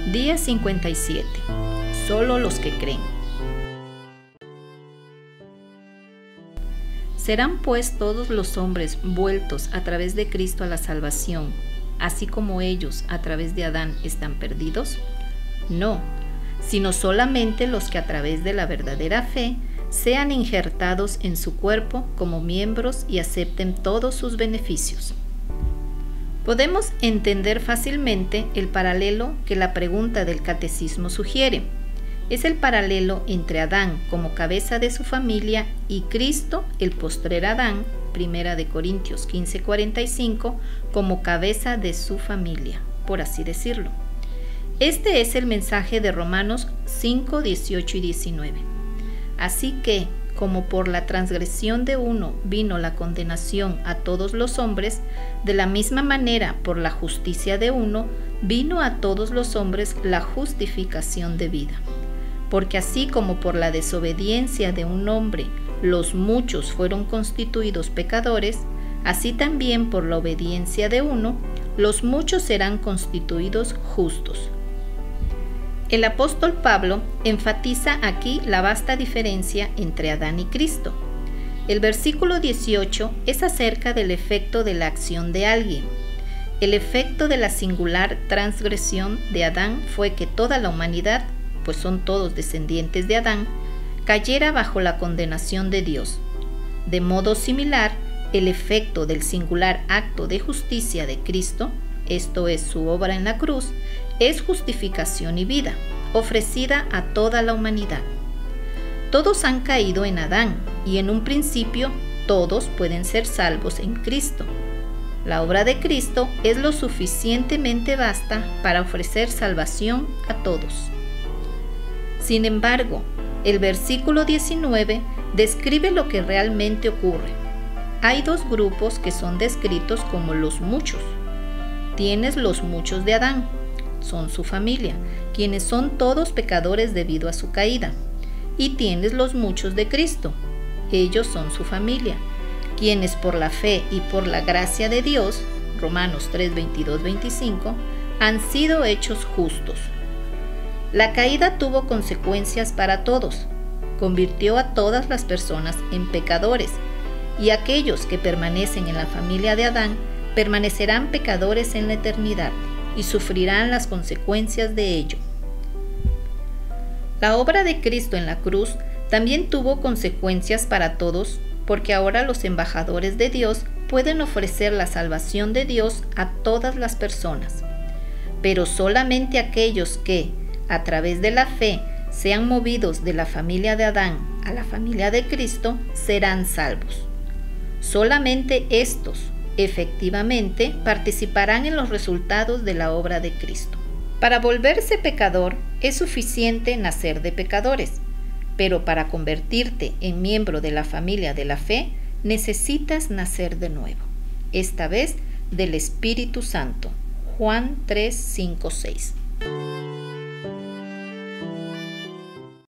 Día 57. Solo los que creen. ¿Serán pues todos los hombres vueltos a través de Cristo a la salvación, así como ellos a través de Adán están perdidos? No, sino solamente los que a través de la verdadera fe sean injertados en su cuerpo como miembros y acepten todos sus beneficios. Podemos entender fácilmente el paralelo que la pregunta del catecismo sugiere. Es el paralelo entre Adán como cabeza de su familia y Cristo, el postrer Adán, 1 Corintios 15:45, como cabeza de su familia, por así decirlo. Este es el mensaje de Romanos 5:18 y 19. Así que, como por la transgresión de uno vino la condenación a todos los hombres, de la misma manera por la justicia de uno vino a todos los hombres la justificación de vida. Porque así como por la desobediencia de un hombre los muchos fueron constituidos pecadores, así también por la obediencia de uno los muchos serán constituidos justos. El apóstol Pablo enfatiza aquí la vasta diferencia entre Adán y Cristo. El versículo 18 es acerca del efecto de la acción de alguien. El efecto de la singular transgresión de Adán fue que toda la humanidad, pues son todos descendientes de Adán, cayera bajo la condenación de Dios. De modo similar, el efecto del singular acto de justicia de Cristo, esto es su obra en la cruz, es justificación y vida, ofrecida a toda la humanidad. Todos han caído en Adán y en un principio todos pueden ser salvos en Cristo. La obra de Cristo es lo suficientemente vasta para ofrecer salvación a todos. Sin embargo, el versículo 19 describe lo que realmente ocurre. Hay dos grupos que son descritos como los muchos. Tienes los muchos de Adán, son su familia, quienes son todos pecadores debido a su caída. Y tienes los muchos de Cristo, ellos son su familia, quienes por la fe y por la gracia de Dios, Romanos 3:22-25, han sido hechos justos. La caída tuvo consecuencias para todos, convirtió a todas las personas en pecadores, y aquellos que permanecen en la familia de Adán permanecerán pecadores en la eternidad y sufrirán las consecuencias de ello. La obra de Cristo en la cruz también tuvo consecuencias para todos, porque ahora los embajadores de Dios pueden ofrecer la salvación de Dios a todas las personas, pero solamente aquellos que, a través de la fe, sean movidos de la familia de Adán a la familia de Cristo, serán salvos. Solamente estos, efectivamente, participarán en los resultados de la obra de Cristo. Para volverse pecador es suficiente nacer de pecadores, pero para convertirte en miembro de la familia de la fe, necesitas nacer de nuevo, esta vez del Espíritu Santo. Juan 3:5-6.